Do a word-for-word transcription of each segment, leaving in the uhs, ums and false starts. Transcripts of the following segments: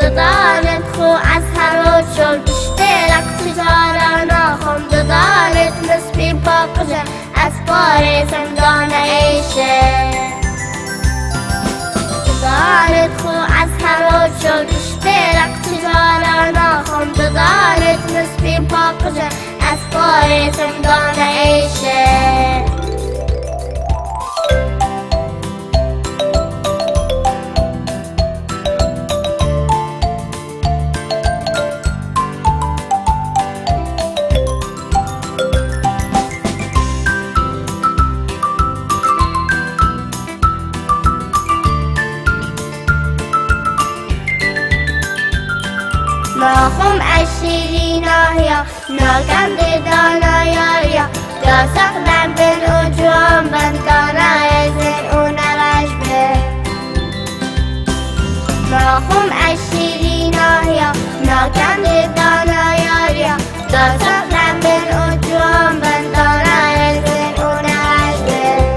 ددانت خو از هر و چل اشترک تجارنا خم ددانت نسبی پاکجه از بار زندان ایشه ددانت خو از هر و چل اشترک تجارنا خم ددانت نسبی پاکجه از بار زندان ایشه ناخم اشیری ناهیا ناگم ددانا یاریا داسق دم بن او جوان بندانا ازن او نراش به ناخم اشیری ناهیا ناگم ددانا یاریا داسق دم بن او جوان بندانا ازن او نراش به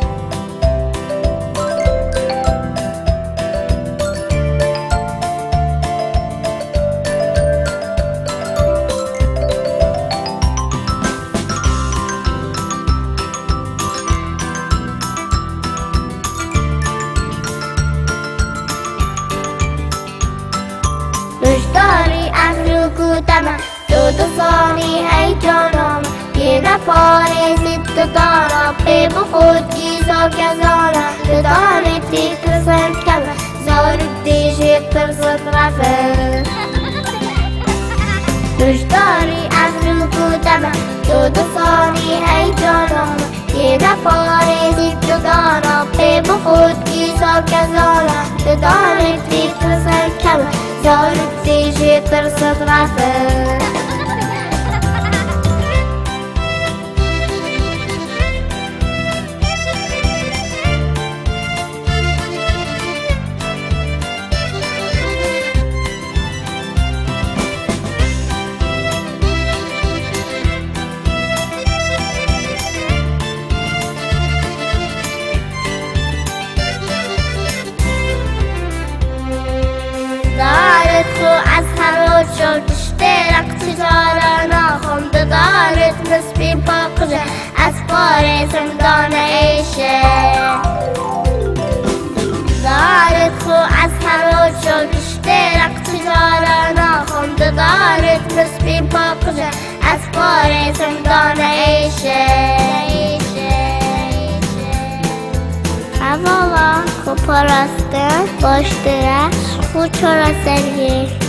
داری امرو کودم دو دو سانی ای جانم یه نفاره زد دارم به بخود گیزا کزانم ددانه تیتر سند کم زارب دیجه ترزد رفه داری امرو کودم دو دو سانی ای جانم یه نفاره زد دارم به بخود گیزا کزانم ددانه تیتر سند کم زارب دیجه ترزد رفه دارت خو از هر و چل اشترک تجارنا خم ددانت نسبی پاکجه از بار زندان ایشه دارت خو از هر و چل اشترک تجارنا خم ددانت نسبی پاکجه از بار زندان ایشه Pawan, koparastı, boştura, uçura sevgi.